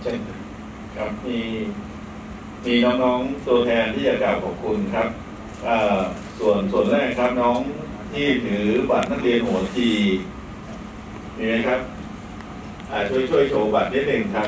เช่นครับมีน้องๆตัวแทนที่จะกล่าวขอบคุณครับส่วนแรกครับน้องที่ถือบัตรนักเรียนหัวจีมีไหมครับช่วยโชว์บัตรนิดหนึ่งครับ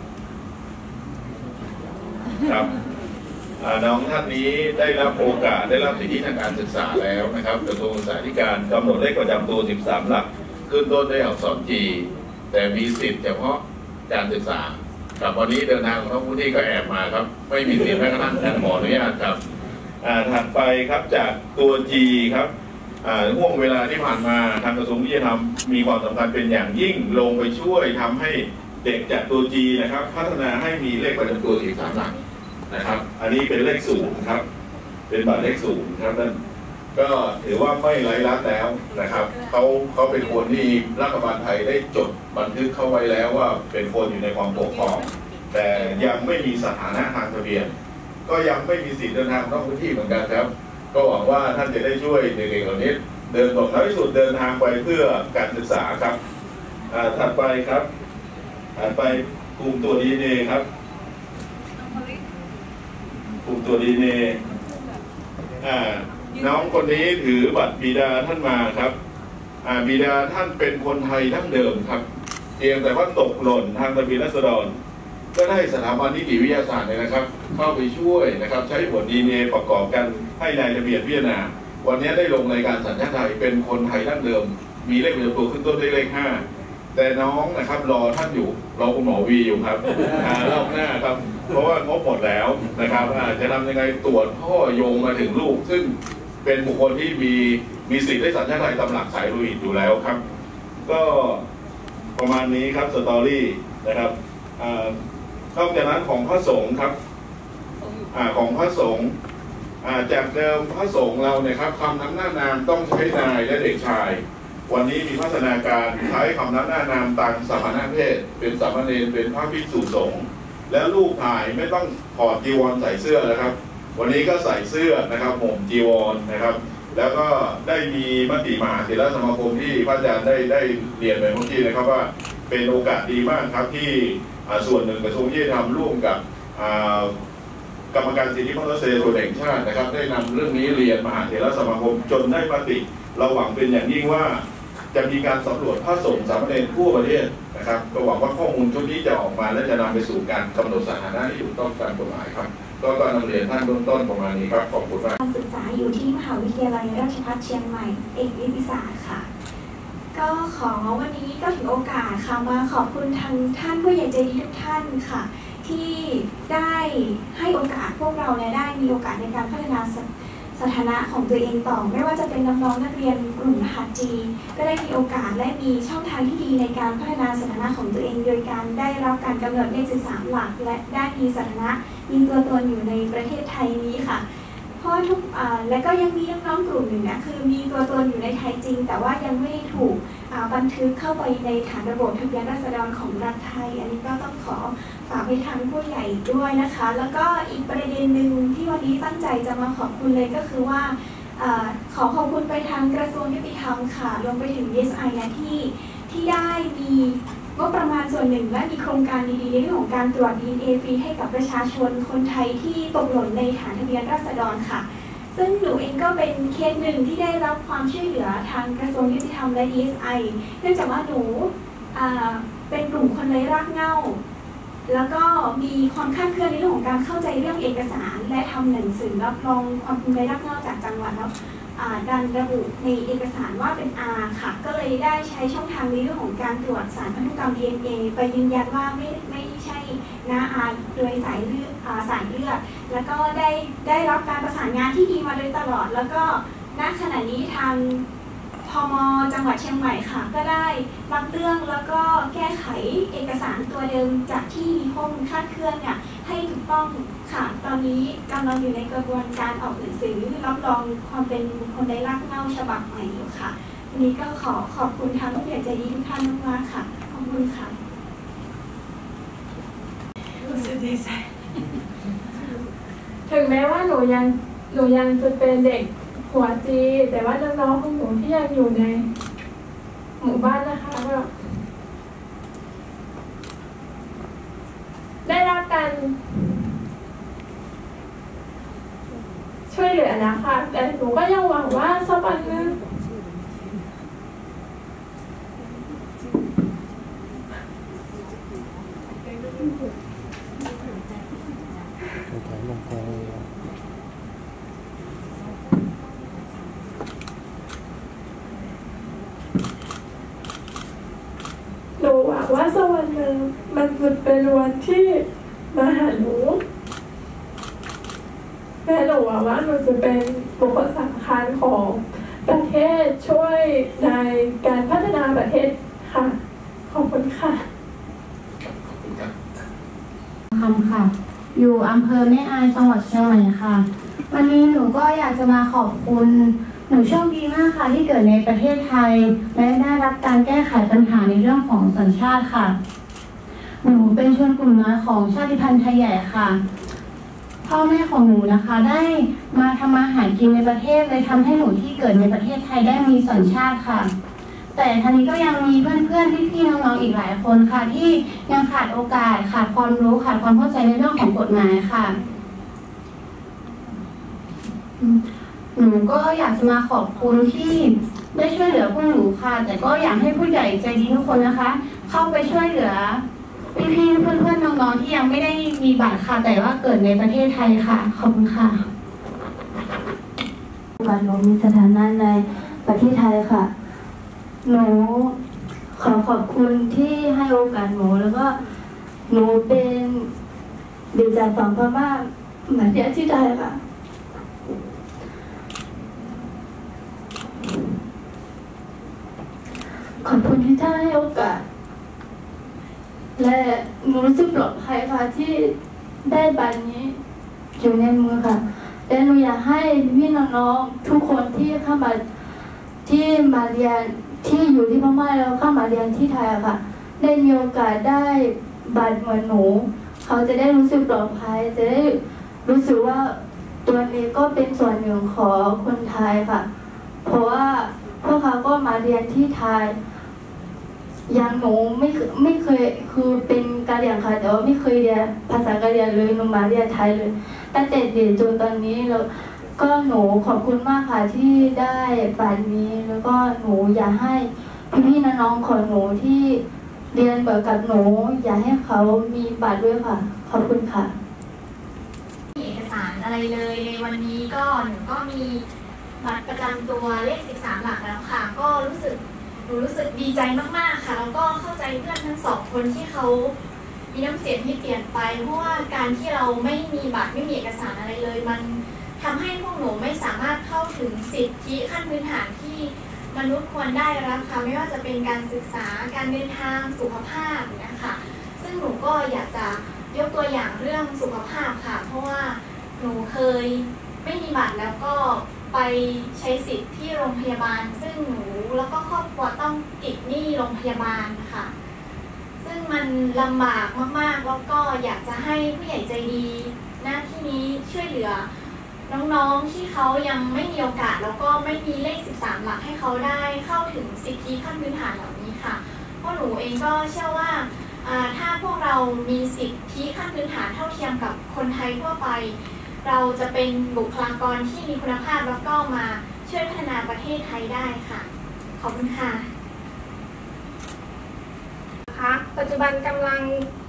ครับน้องท่านนี้ได้รับโอกาสได้รับสิทธิทางการศึกษาแล้วนะครับกระทรวงศึกษาธิการกำหนดเลขประจำตัว13หลักขึ้นต้นด้วยอักษร G แต่มีสิทธิ์เฉพาะการศึกษาครับวันนี้เดินทางของน้องผู้ที่ก็แอบมาครับไม่มีสิทธิ์แม้กระทั่งการขออนุญาตครับถัดไปครับจากตัว G ครับห่วงเวลาที่ผ่านมาทางกระทรวงยุติธรรมมีความสำคัญเป็นอย่างยิ่งลงไปช่วยทำให้เด็กจากตัว G นะครับพัฒนาให้มีเลขประจำตัว13หลักนะครับอันนี้เป็นเลข0ครับเป็นบัตรเลข0ครับนั่นก็ถือว่าไม่ไร้ลัดแล้วนะครับเขาเป็นคนที่รัฐบาลไทยได้จดบันทึกเข้าไว้แล้วว่าเป็นคนอยู่ในความปกครองแต่ยังไม่มีสถานะทางทะเบียนก็ยังไม่มีสิทธิเดินทางนอกพื้นที่เหมือนกันครับก็หวังว่าท่านจะได้ช่วยเด็กๆเหล่านี้เดินต่อในที่สุดเดินทางไปเพื่อการศึกษาครับถัดไปครับถัดไปกลุ่มตัว DNA ครับกลุ่มตัว DNA น้องคนนี้ถือบัตรบิดาท่านมาครับบิดาท่านเป็นคนไทยดั้งเดิมครับเพียงแต่ว่าตกหล่นทางทะเบียนราษฎรก็ได้สถาบันนิติวิทยาศาสตร์เนี่ยนะครับเข้าไปช่วยนะครับใช้ผล DNA ประกอบกันให้นายทะเบียนพิจารณาวันนี้ได้ลงในการสัญชาติไทยเป็นคนไทยดั้งเดิมมีเลขประจำตัวขึ้นต้นด้วยเลข5แต่น้องนะครับรอท่านอยู่รอคุณหมอวีอยู่ครับรอบหน้าครับเพราะว่างบหมดแล้วนะครับจะทำยังไงตรวจพ่อโยงมาถึงลูกซึ่งเป็นบุคคลที่มีสิทธิ์ได้สัญชาติไทยตามหลักสายโลหิตอยู่แล้วครับก็ประมาณนี้ครับสตอรี่นะครับนอกจากนั้นของพระสงฆ์ครับของพระสงฆ์จากเดิมพระสงฆ์เราเนี่ยครับคำนำหน้านามต้องใช้นายและเด็กชายวันนี้มีพัฒนาการใช้คำนำหน้านามตามสมณเพศเป็นสามเณรเป็นพระภิกษุสงฆ์แล้วลูกถ่ายไม่ต้องถอดจีวรใส่เสื้อนะครับวันนี้ก็ใส่เสื้อนะครับห่มจีวรนะครับแล้วก็ได้มีมติมหาเถรสมาคมที่พระอาจารย์ได้เรียนไปเมื่อกี้นะครับว่าเป็นโอกาสดีมากครับที่ส่วนหนึ่งกระทรวงยุติธรรมร่วมกับกรรมการสิทธิมนุษยชนแห่งชาตินะครับได้นำเรื่องนี้เรียนมหาเถรสมาคมจนได้มติเราหวังเป็นอย่างยิ่งว่าจะมีการสำรวจพระสงฆ์สามเณรทั่วประเทศนะครับก็หวังว่าข้อมูลชุดนี้จะออกมาและจะนำไปสู่การกำหนดสถานะที่ถูกต้องตามกฎหมายครับก็นำเรียนท่านเบื้องต้นประมาณนี้ครับขอบคุณมากการศึกษาอยู่ที่มหาวิทยาลัยราชภัฏเชียงใหม่เอกนิติศาสตร์ค่ะก็ขอวันนี้ก็ถือโอกาสค่ะมาขอบคุณทางท่านผู้ใหญ่ใจดีทุกท่านค่ะที่ได้ให้โอกาสพวกเราและได้มีโอกาสในการพัฒนาสถานะของตัวเองต่อไม่ว่าจะเป็นน้องๆนักเรียนกลุ่มรหัส G ก็ได้มีโอกาสและมีช่องทางที่ดีในการพัฒนาสถานะของตัวเองโดยการได้รับการกำหนดเลข13หลักและได้มีสถานะมีตัวตนอยู่ในประเทศไทยนี้ค่ะเพราะทุกและก็ยังมีน้องๆกลุ่มหนึ่งนะคือมีตัวตนอยู่ในไทยจริงแต่ว่ายังไม่ถูกบันทึกเข้าไปในฐานระบบทะเบียนราษฎรของรัฐไทยอันนี้ก็ต้องขอฝากไปทางผู้ใหญ่ด้วยนะคะแล้วก็อีกประเด็นหนึ่งที่วันนี้ตั้งใจจะมาขอบคุณเลยก็คือว่าขอขอบคุณไปทางกระทรวงยุติธรรมค่ะรวมไปถึง DSI นะที่ได้มีงบประมาณส่วนหนึ่งและมีโครงการดีๆในเรื่องของการตรวจ DNA ฟรีให้กับประชาชนคนไทยที่ตกหล่นในฐานทะเบียนราษฎรค่ะซึ่งหนูเองก็เป็นเคสหนึ่งที่ได้รับความช่วยเหลือทางกระทรวงยุติธรรมและ DSI เนื่องจากว่าหนูเป็นกลุ่มคนไร้รากเหง้าแล้วก็มีความคลาดเคลื่อนในเรื่องของการเข้าใจเรื่องเอกสารและทำหนังสือรับรองความเป็นไร้รากเหง้าจากจังหวัดแล้วดันระบุในเอกสารว่าเป็น R ค่ะก็เลยได้ใช้ช่องทางในเรื่องของการตรวจสารพันธุกรรม DNA ไปยืนยันว่าไม่ใช่น้าอาโดยสายเลือดแล้วก็ได้รับการประสานงานที่ดีมาโดยตลอดแล้วก็ณขณะนี้ทางพม.จังหวัดเชียงใหม่ค่ะก็ได้รับเรื่องแล้วก็แก้ไขเอกสารตัวเดิมจากที่มีข้อมูลคลาดเคลื่อนเนี่ยให้ถูกต้องค่ะตอนนี้กำลังอยู่ในกระบวนการออกหนังสือรับรองความเป็นบุคคลไร้รากเหง้าฉบับใหม่อยู่ค่ะวันนี้ก็ขอบคุณทางผู้ใหญ่ใจดีทุกท่านมากๆค่ะขอบคุณค่ะรู้สึกดีใจถึงแม้ว่าหนูยังจะเป็นเด็กหัวจีแต่ว่าน้องๆของหนูที่ยังอยู่ในหมู่บ้านนะคะก็แล้วค่ะแต่หนูก็ยังหวังว่าสักวันหนึงหนูหวังว่าสักวันหนึ่งมันจะเป็นวันที่มาหาหนูและหนูหวังว่าหนูจะเป็นบุคคลสำคัญของประเทศช่วยในการพัฒนาประเทศค่ะขอบคุณค่ะคำค่ะอยู่อำเภอแม่อายจังหวัดเชียงใหม่ค่ะวันนี้หนูก็อยากจะมาขอบคุณหนูโชคดีมากค่ะที่เกิดในประเทศไทยและได้รับการแก้ไขปัญหาในเรื่องของสัญชาติค่ะหนูเป็นชนกลุ่มน้อยของชาติพันธุ์ไทยใหญ่ค่ะพ่อแม่ของหนูนะคะได้มาทำมาหากินในประเทศเลยทำให้หนูที่เกิดในประเทศไทยได้มีสัญชาติค่ะแต่ทีนี้ก็ยังมีเพื่อนๆพี่ๆน้องๆอีกหลายคนค่ะที่ยังขาดโอกาสขาดความรู้ขาดความเข้าใจในเรื่องของกฎหมายค่ะหนูก็อยากจะมาขอบคุณที่ได้ช่วยเหลือพวกหนูค่ะแต่ก็อยากให้ผู้ใหญ่ใจดีทุกคนนะคะเข้าไปช่วยเหลือพี่ๆเพื่อนๆน้องๆที่ยังไม่ได้มีบัตรค่ะแต่ว่าเกิดในประเทศไทยค่ะขอบคุณค่ะบัตรหนูมีสถานะในประเทศไทยค่ะหนูขอบคุณที่ให้โอกาสหนูแล้วก็หนูเป็นเด็กจากฝั่งพม่าเหมือนที่ไทยค่ะขอบคุณที่ท่านให้โอกาสและหนูรู้สึกปลอดภัยค่ะที่ได้บัตรนี้อยู่ในมือค่ะและหนูอยากให้พี่น้องๆทุกคนที่เข้ามาที่มาเรียนที่อยู่ที่พม่าแล้วเข้ามาเรียนที่ไทยค่ะได้มีโอกาสได้บัตรเหมือนหนูเขาจะได้รู้สึกปลอดภัยจะได้รู้สึกว่าตัวเองก็เป็นส่วนหนึ่งของคนไทยค่ะเพราะว่าพวกเขาก็มาเรียนที่ไทยอย่างหนูไม่เคยคือเป็นกะเหรี่ยงค่ะแต่ว่าไม่เคยเรียนภาษากะเหรี่ยงเลยหนูมาเรียนไทยเลยตั้งแต่เด็กจนตอนนี้แล้วก็หนูขอบคุณมากค่ะที่ได้บัตรนี้แล้วก็หนูอยากให้พี่ๆน้องๆของหนูที่เรียนเหมือนกับหนูอยากให้เขามีบัตรด้วยค่ะขอบคุณค่ะเอกสารอะไรเลยในวันนี้ก็หนูก็มีบัตรประจำตัวเลข13 หลักแล้วค่ะก็หนูรู้สึกดีใจมากๆค่ะแล้วก็เข้าใจเพื่อนทั้งสองคนที่เขามีน้ำเสียงที่เปลี่ยนไปเพราะว่าการที่เราไม่มีบัตรไม่มีเอกสารอะไรเลยมันทำให้พวกหนูไม่สามารถเข้าถึงสิทธิขั้นพื้นฐานที่มนุษย์ควรได้รับค่ะไม่ว่าจะเป็นการศึกษาการเดินทางสุขภาพนะคะซึ่งหนูก็อยากจะยกตัวอย่างเรื่องสุขภาพค่ะเพราะว่าหนูเคยไม่มีบัตรแล้วก็ไปใช้สิทธิ์ที่โรงพยาบาลซึ่งหนูแล้วก็ครอบครัวต้องติดหนี้โรงพยาบาลค่ะซึ่งมันลำบากมากๆแล้วก็อยากจะให้ผู้ใหญ่ใจดีหน้าที่นี้ช่วยเหลือน้องๆที่เขายังไม่มีโอกาสแล้วก็ไม่มีเลข13 หลักให้เขาได้เข้าถึงสิทธิขั้นพื้นฐานเหล่านี้ค่ะเพราะหนูเองก็เชื่อว่าถ้าพวกเรามีสิทธิขั้นพื้นฐานเท่าเทียมกับคนไทยทั่วไปเราจะเป็นบุคลากรที่มีคุณภาพแล้วก็มาช่วยพัฒนาประเทศไทยได้ค่ะขอบคุณค่ะปัจจุบันกำลัง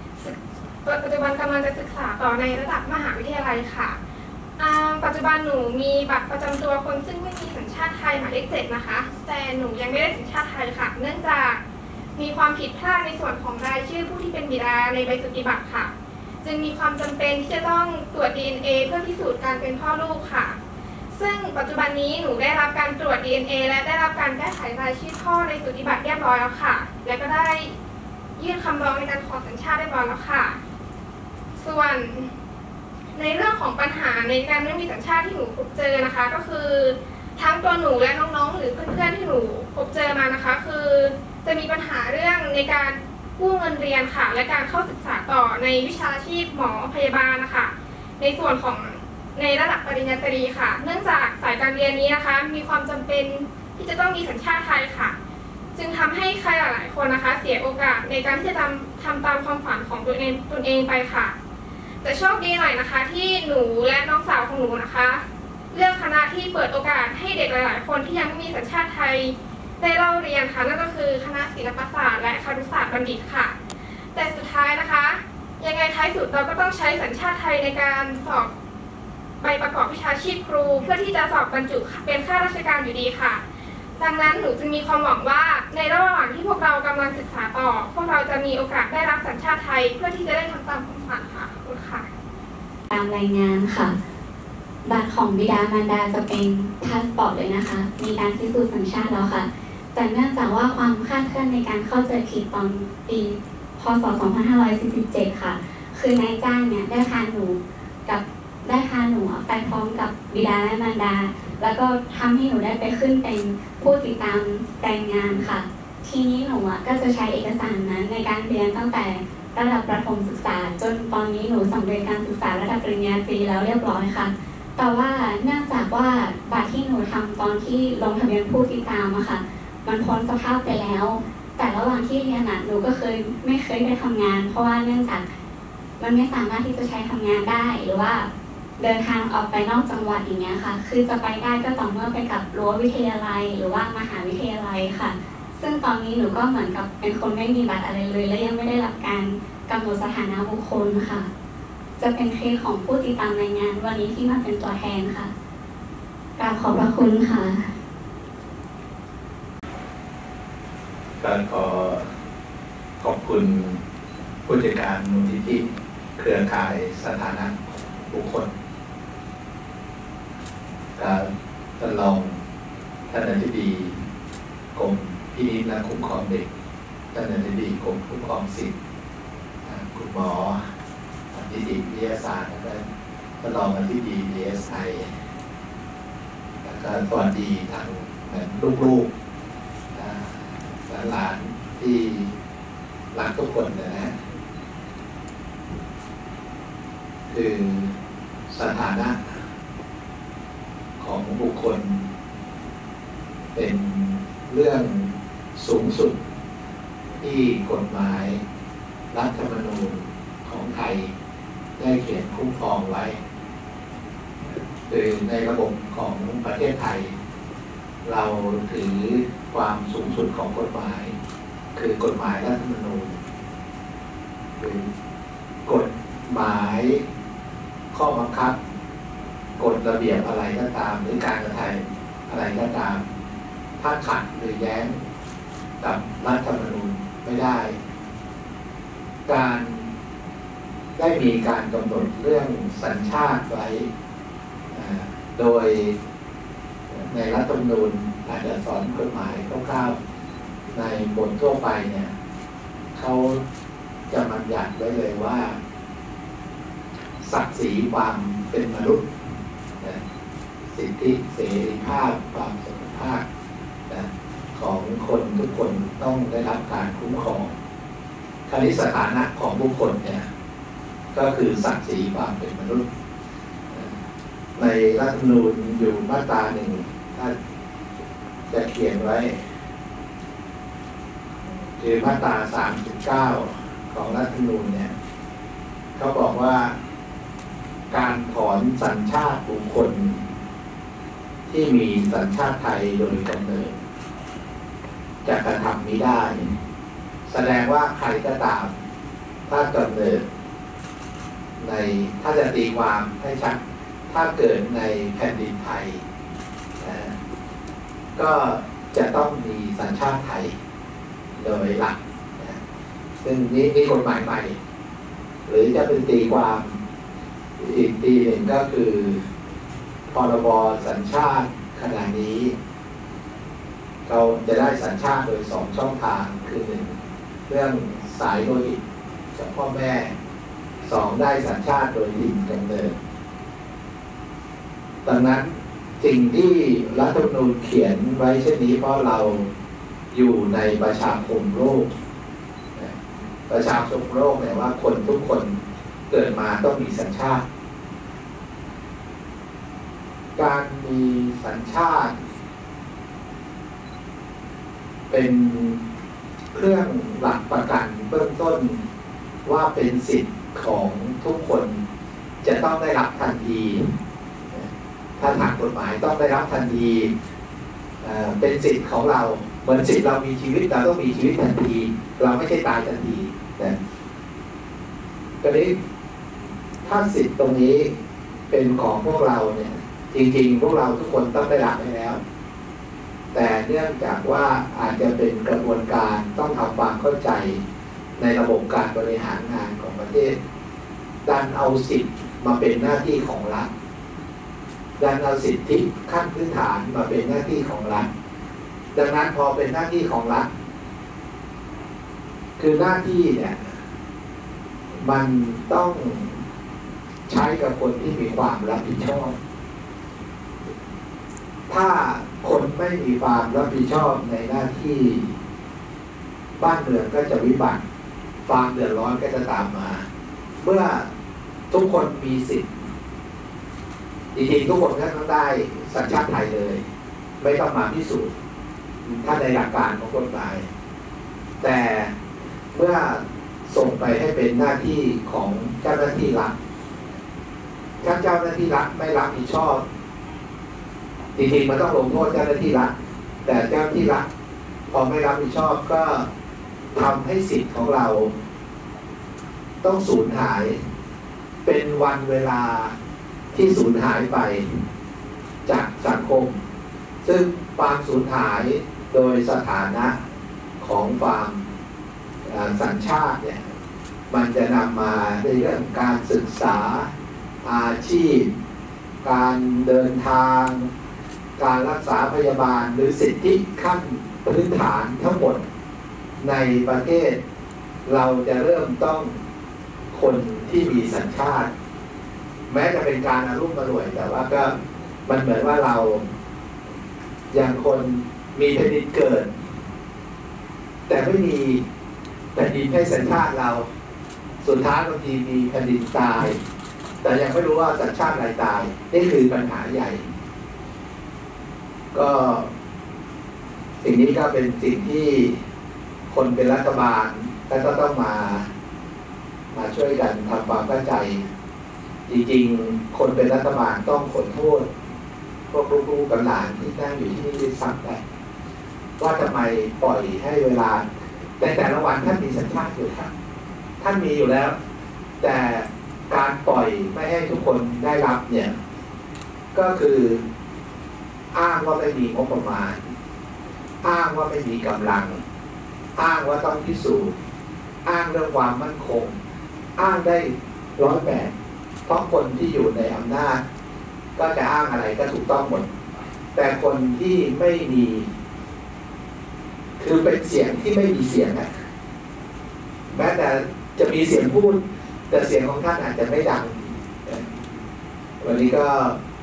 จะศึกษาต่อในระดับมหาวิทยาลัยค่ะปัจจุบันหนูมีบัตรประจำตัวคนซึ่งไม่มีสัญชาติไทยหมายเลข 7นะคะแต่หนูยังไม่ได้สัญชาติไทยค่ะเนื่องจากมีความผิดพลาดในส่วนของรายชื่อผู้ที่เป็นบิดาในใบสุทธิบัตรค่ะจึงมีความจำเป็นที่จะต้องตรวจ DNA เพื่อพิสูจน์การเป็นพ่อลูกค่ะซึ่งปัจจุบันนี้หนูได้รับการตรวจ DNA และได้รับการแก้ไขรายชื่อพ่อในสุทธิบัตรเรียบร้อยแล้วค่ะและก็ได้ยื่นคำร้องในการขอสัญชาติเรียบร้อยแล้วค่ะส่วนในเรื่องของปัญหาในการไม่มีสัญชาติที่หนูพบเจอนะคะก็คือทั้งตัวหนูและน้องๆหรือเพื่อนๆที่หนูพบเจอมานะคะคือจะมีปัญหาเรื่องในการกู้เงินเรียนค่ะและการเข้าศึกษาต่อในวิชาชีพหมอพยาบาลนะคะในส่วนของในระดับปริญญาตรีค่ะเนื่องจากสายการเรียนนี้นะคะมีความจำเป็นที่จะต้องมีสัญชาติไทยค่ะจึงทำให้ใครหลายๆคนนะคะเสียโอกาสในการที่จะทำตามความฝันของตนเองไปค่ะแต่โชคดีหน่อยนะคะที่หนูและน้องสาวของหนูนะคะเลือกคณะที่เปิดโอกาสให้เด็กหลายๆคนที่ยังไม่มีสัญชาติไทยได้เล่าเรียนค่ะนั่นก็คือคณะศิลปศาสตร์และครุศาสตร์บัณฑิตค่ะแต่สุดท้ายนะคะยังไงท้ายสุดเราก็ต้องใช้สัญชาติไทยในการสอบใบประกอบวิชาชีพครูเพื่อที่จะสอบบรรจุเป็นข้าราชการอยู่ดีค่ะดังนั้นหนูจึงมีความหวังว่าในระหว่างที่พวกเรากำลังศึกษาต่อพวกเราจะมีโอกาสได้รับสัญชาติไทยเพื่อที่จะได้ทำตามความฝันค่ะขอบคุณค่ะตามรายงานค่ะบัตรของบิดามารดาจะเป็นพาสปอร์ตเลยนะคะมีการพิสูจน์สัญชาติแล้วค่ะแต่เนื่องจากว่าความคลาดเคลื่อนในการเข้าใจผิดตอนปีพ.ศ. 2547ค่ะคือนายจ้างเนี่ยได้พาหนูไปพร้อมกับบิดาและมารดาแล้วก็ทำให้หนูได้ไปขึ้นเป็นผู้ติดตามรายงานค่ะทีนี้หนูก็จะใช้เอกสารนั้นในการเรียนตั้งแต่ระดับประถมศึกษาจนตอนนี้หนูสำเร็จการศึกษาระดับปริญญาตรีแล้วเรียบร้อยค่ะแต่ว่าเนื่องจากว่าบัตรที่หนูทำตอนที่ลงทะเบียนผู้ติดตามอะค่ะมันพ้นสภาพไปแล้วแต่ระหว่างที่เรียนหนูก็ไม่เคยได้ทำงานเพราะว่าเนื่องจากมันไม่สามารถที่จะใช้ทำงานได้หรือว่าเดินทางออกไปนอกจังหวัดอย่างเงี้ยค่ะคือจะไปได้ก็ต่อเมื่อไปกับรั้ววิทยาลัยหรือว่ามหาวิทยาลัยค่ะซึ่งตอนนี้หนูก็เหมือนกับเป็นคนไม่มีบัตรอะไรเลยและยังไม่ได้รับการกำหนดสถานะบุคคลค่ะจะเป็นเคสของผู้ติดตามรายงานวันนี้ที่มาเป็นตัวแทนค่ะกราบขอบพระคุณค่ะการขอบคุณผู้จัดการมูลนิธิเครือข่ายสถานะบุคคลการท่านรองท่านอธิบดีกรมพินิจและคุ้มครองเด็กท่านอธิบดีกรมคุ้มครองสิทธิคุณหมอนิติวิทยาศาสตร์และท่านรองอธิบดี DSI แล้วก็สวัสดีทางลูกๆหลานที่รักทุกคนนะคือสถานะของบุคคลเป็นเรื่องสูงสุดที่กฎหมายรัฐธรรมนูญของไทยได้เขียนคุ้มครองไว้คือในระบบของประเทศไทยเราถือความสูงสุดของกฎหมายคือกฎหมายรัฐธรรมนูญคือกฎหมายข้อบังคับกฎระเบียบอะไรก็ตามหรือการกระทำอะไรก็ตามถ้าขัดหรือแย้งกับรัฐธรรมนูญไม่ได้การได้มีการกำหนดเรื่องสัญชาติไว้โดยในรัฐธรรมนูญอาจจะสอนกฎหมายคร่าวๆในบททั่วไปเนี่ยเขาจะบัญญัติไว้เลยว่าศักดิ์ศรีความเป็นมนุษย์สิทธิเสรีภาพความเสมอภาคของคนทุกคนต้องได้รับการคุ้มครองคราวนี้สถานะของบุคคลเนี่ยก็คือศักดิ์ศรีความเป็นมนุษย์ในรัฐธรรมนูญอยู่มาตราหนึ่งถ้าจะเขียนไว้คือมาตรา39ของรัฐธรรมนูญเนี่ยเขาบอกว่าการถอนสัญชาติบุคคลที่มีสัญชาติไทยโดยกำเนิดจะกระทำมิได้แสดงว่าใครก็ตามถ้ากำเนิดในถ้าจะตีความให้ชัดถ้าเกิดในแผ่นดินไทยก็จะต้องมีสัญชาติไทยโดยหลักซึ่งนี่กฎหมายใหม่หรือจะเป็นตีความอีกตีหนึ่งก็คือพรบสัญชาติขณะนี้เราจะได้สัญชาติโดย2ช่องทางคือ1เรื่องสายโลหิตจากพ่อแม่2ได้สัญชาติโดยถิ่นกำเนิดดังนั้นสิ่งที่รัฐธรรมนูญเขียนไว้เช่นนี้เพราะเราอยู่ในประชาคมโลกประชาคมโลกเนี่ยว่าคนทุกคนเกิดมาต้องมีสัญชาติการมีสัญชาติเป็นเครื่องหลักประกันเบื้องต้นว่าเป็นสิทธิ์ของทุกคนจะต้องได้รับทันทีถ้าทางกฎหมายต้องได้รับทันทีเป็นสิทธิ์ของเราเหมือนสิทธิ์เรามีชีวิตเราต้องมีชีวิตทันทีเราไม่ใช่ตายทันทีนะตอนนี้ถ้าสิทธิ์ตรงนี้เป็นของพวกเราเนี่ยจริงๆพวกเราทุกคนต้องได้รับไปแล้วแต่เนื่องจากว่าอาจจะเป็นกระบวนการต้องทำความเข้าใจในระบบการบริหารงานของประเทศดันเอาสิทธิ์มาเป็นหน้าที่ของรัฐดันเอาสิทธิขั้นพื้นฐานมาเป็นหน้าที่ของรัฐดังนั้นพอเป็นหน้าที่ของรัฐคือหน้าที่เนี่ยมันต้องใช้กับคนที่มีความรับผิดชอบถ้าคนไม่มีความรับผิดชอบในหน้าที่บ้านเมืองก็จะวิบัติความเดือดร้อนก็จะตามมาเมื่อทุกคนมีสิทธิ์จริงๆทุกคนก็ต้องได้สัญชาติไทยเลยไม่ต้องมาพิสูจน์ถ้าในหลักการของกฎหมายแต่เมื่อส่งไปให้เป็นหน้าที่ของเจ้าหน้าที่รัฐถ้าเจ้าหน้าที่รัฐไม่รับผิดชอบจริงๆมันต้องลงโทษเจ้าหน้าที่รัฐแต่เจ้าหน้าที่รัฐพอไม่รับผิดชอบก็ทำให้สิทธิ์ของเราต้องสูญหายเป็นวันเวลาที่สูญหายไปจากสังคมซึ่งความสูญหายโดยสถานะของความสัญชาติเนี่ยมันจะนำมาในเรื่องการศึกษาอาชีพการเดินทางการรักษาพยาบาลหรือสิทธิขั้นพื้นฐานทั้งหมดในประเทศเราจะเริ่มต้องคนที่มีสัญชาติแม้จะเป็นการอรุ่มอร่วยแต่ว่าก็มันเหมือนว่าเราอย่างคนมีแผ่นดินเกิดแต่ไม่มีแผ่นดินให้สัญชาติเราสุดท้ายบางทีมีแผ่นดินตายแต่ยังไม่รู้ว่าสัญชาติอะไรตายนี่คือปัญหาใหญ่ก็สิ่งนี้ก็เป็นสิ่งที่คนเป็นรัฐบาลก็ต้องมาช่วยกันทำความเข้าใจจริงๆคนเป็นรัฐบาลต้องขอโทษพวกลูกๆกับหลานที่นั่งอยู่ที่นี่ด้วยซ้ำไปว่าทำไมปล่อยให้เวลาแต่ละวันท่านมีสัญชาติอยู่ครับท่านมีอยู่แล้วแต่การปล่อยไม่ให้ทุกคนได้รับเนี่ยก็คืออ้างว่าไม่มีงบประมาณอ้างว่าไม่มีกำลังอ้างว่าต้องพิสูจน์อ้างเรื่องความมั่นคงอ้างได้100%เพราะคนที่อยู่ในอำนาจก็จะอ้างอะไรก็ถูกต้องหมดแต่คนที่ไม่มีคือเป็นเสียงที่ไม่มีเสียงนะแม้แต่จะมีเสียงพูดแต่เสียงของท่านอาจจะไม่ดังวันนี้ก็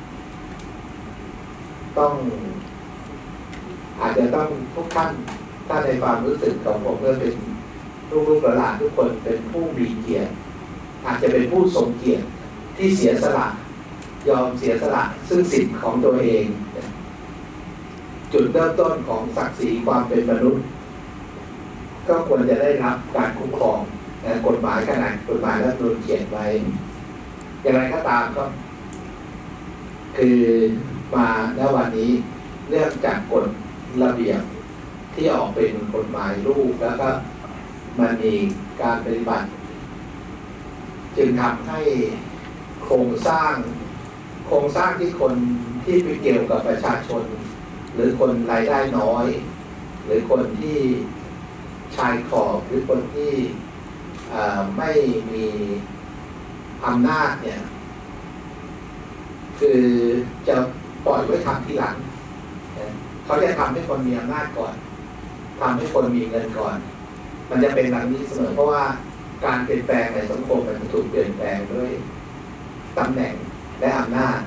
ต้องอาจจะต้องทุกท่านถ้าในความรู้สึกของผมก็เป็นลูกๆหลานทุกคนเป็นผู้มีเกียรติอาจจะเป็นผู้ทรงเกียรติที่เสียสละยอมเสียสละซึ่งสิทธิ์ของตัวเองจุดเริ่มต้นของศักดิ์ศรีความเป็นมนุษย์ก็ควรจะได้รับการคุ้มครองกฎหมายขนาดกฎหมายรัฐธรรมนูญเขียนไว้อย่างไรก็ตามก็คือมาณวันนี้เนื่องจากกฎระเบียบที่ออกเป็นกฎหมายลูกแล้วก็มันมีการปฏิบัติจึงทำให้โครงสร้างที่คนที่ไปเกี่ยวกับประชาชนหรือคนรายได้น้อยหรือคนที่ชายขอบหรือคนที่ไม่มีอำนาจเนี่ยคือจะปล่อยไว้ทำทีหลังเขาจะทำให้คนมีอำนาจก่อนทำให้คนมีเงินก่อนมันจะเป็นแบบนี้เสมอเพราะว่าการเปลี่ยนแปลงในสังคมมันถูกเปลี่ยนแปลงด้วยตำแหน่งและอำนาจ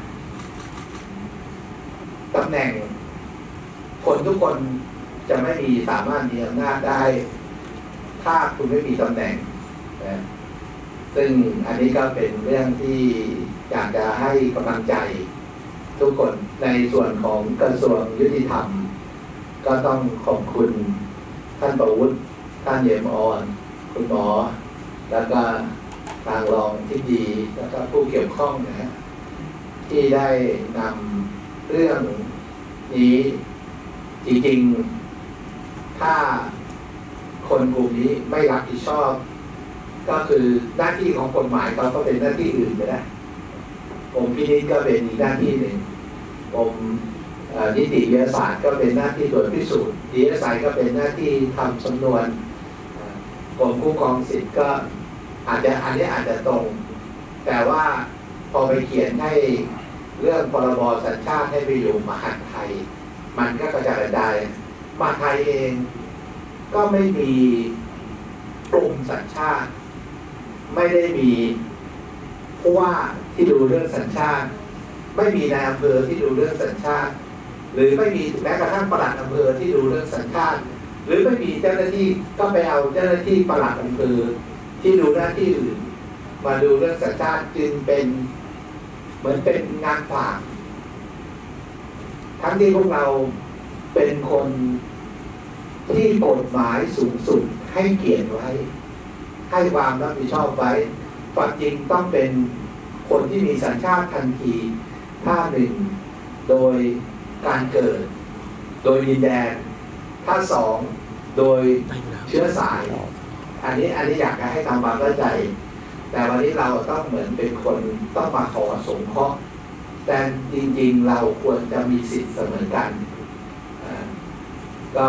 ตำแหน่งคนทุกคนจะไม่มีสามารถมีอำนาจได้ถ้าคุณไม่มีตำแหน่งนะซึ่งอันนี้ก็เป็นเรื่องที่อยากจะให้กำลังใจทุกคนในส่วนของกระทรวงยุติธรรมก็ต้องขอบคุณท่านประวุฒิท่านเยี่ยมอ่อนคุณหมอแล้วก็ทางรองที่ดีแล้วก็ผู้เกี่ยวข้องนะที่ได้นำเรื่องนี้จริงๆถ้าคนกลุ่มนี้ไม่รับผิดชอบก็คือหน้าที่ของกฎหมายเขาก็เป็นหน้าที่อื่นไปแล้วกรมพินิจก็เป็นอีกหน้าที่หนึ่งกรมนิติวิทยาศาสตร์ก็เป็นหน้าที่ตรวจพิสูจน์DSIก็เป็นหน้าที่ทำสำนวนกรมคุ้มครองสิทธิ์ก็อาจจะตรงแต่ว่าพอไปเขียนให้เรื่องพรบสัญชาติให้ไปอยู่มหาดไทยมันก็กระจายได้มหาดไทยเองก็ไม่มีกลุ่มสัญชาติไม่ได้มีผู้ว่าที่ดูเรื่องสัญชาติไม่มีนายอำเภอที่ดูเรื่องสัญชาติหรือไม่มีแม้กระทั่งปลัดอำเภอที่ดูเรื่องสัญชาติหรือไม่มีเจ้าหน้าที่ก็ไปเอาเจ้าหน้าที่ปลัดอำเภอที่ดูหน้าที่อื่นมาดูเรื่องสัญชาติจึงเป็นเหมือนเป็นงานฝากทั้งที่พวกเราเป็นคนที่กฎหมายสูงสุดให้เกียรติไว้ให้ความรับผิดชอบไว้ความจริงต้องเป็นคนที่มีสัญชาติทันทีถ้าหนึ่งโดยการเกิดโดยดินแดนถ้าสองโดยเชื้อสายอันนี้อยากให้ทำความเข้าใจแต่วันนี้เราต้องเหมือนเป็นคนต้องมาขอสงเคราะห์แต่จริงๆเราควรจะมีสิทธิ์เสมอกันก็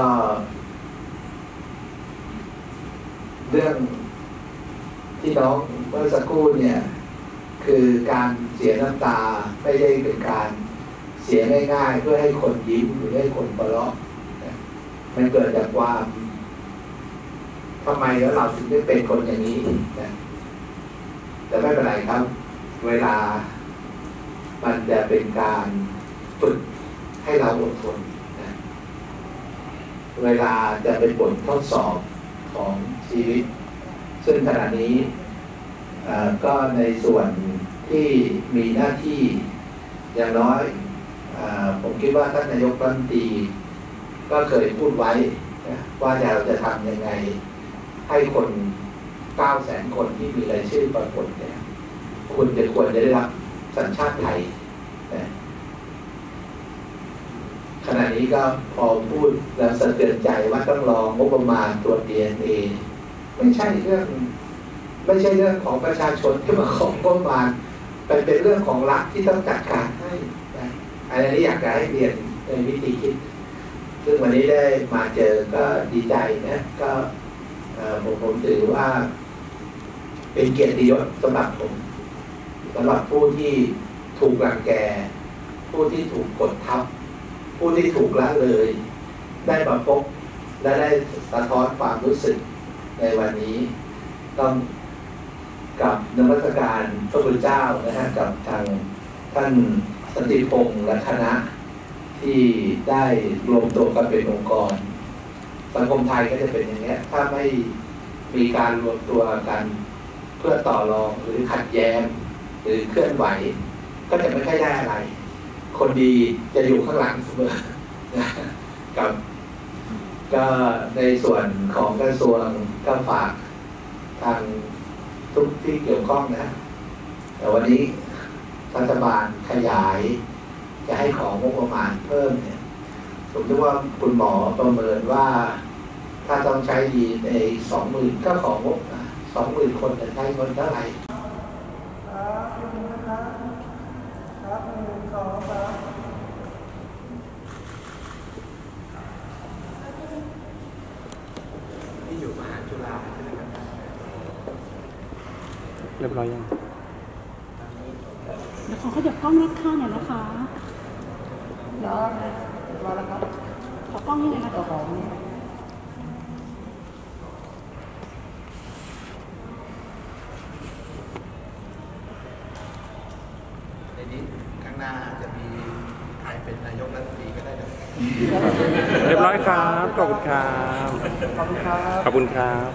เรื่องที่น้องเมื่อสักครู่เนี่ยคือการเสียน้ำตาไม่ได้เป็นการเสียง่ายๆเพื่อให้คนยิ้มหรือให้คนหัวเราะมันเกิดจากความทำไมแล้วเราถึงได้เป็นคนอย่างนี้นะแต่ไม่เป็นไรครับเวลามันจะเป็นการฝึกให้เราอดทนนะเวลาจะเป็นบททดสอบของชีวิตซึ่งขณะนี้ก็ในส่วนที่มีหน้าที่อย่างน้อยผมคิดว่าท่านนายกรัฐมนตรีก็เคยพูดไว้นะว่าเราจะทำยังไงให้คน 900,000 คนที่มีรายชื่อปรากฏเนี่ยคุณควรจะได้รับสัญชาติไทยนะขณะนี้ก็พอพูดแล้วสะเทือนใจว่าต้องรองบประมาณตรวจ DNA ไม่ใช่เรื่องของประชาชนที่มาของงบประมาณเป็นเรื่องของรัฐที่ต้องจัดการให้นะอันนี้อยากจะให้เรียนในวิธีคิดซึ่งวันนี้ได้มาเจอก็ดีใจนะก็ผมถือว่าเป็นเกียรติยศสำหรับผมสำหรับผู้ที่ถูกรังแกผู้ที่ถูกกดทับผู้ที่ถูกละเลยได้มาพบและได้สะท้อนความรู้สึกในวันนี้ต้องกับนมัสการพระพุทธเจ้านะฮะกับทางท่านสันติพงษ์และคณะที่ได้รวมตัวกันเป็นองค์กรสังคมไทยก็จะเป็นอย่างนี้ถ้าไม่มีการรวมตัวกันเพื่อต่อรองหรือขัดแย้งหรือเคลื่อนไหวก็จะไม่ค่อยได้อะไรคนดีจะอยู่ข้างหลังเสมอกับก็ในส่วนของกระทรวงก็ฝากทางทุกที่เกี่ยวข้องนะแต่วันนี้รัฐบาลขยายจะให้ของงบประมาณเพิ่มเนี่ยผมคิดว่าคุณหมอประเมินว่าถ้าต้องใช้ดีใน 20,000 ก็ของงบ 20,000 คนจะใช้เงินเท่าไหร่ที่อยู่มหาจุฬาเรียบร้อยยังเดี๋ยวขอขยับกล้องนักข่าวหน่อยนะคะรอแล้วครับขอกล้องนี้หน่อยนะคะในนี้ข้างหน้าจะมีใครเป็นนายกรัฐมนตรีก็ได้ครับเรียบร้อยครับขอบคุณครับขอบคุณครับขอบคุณครับ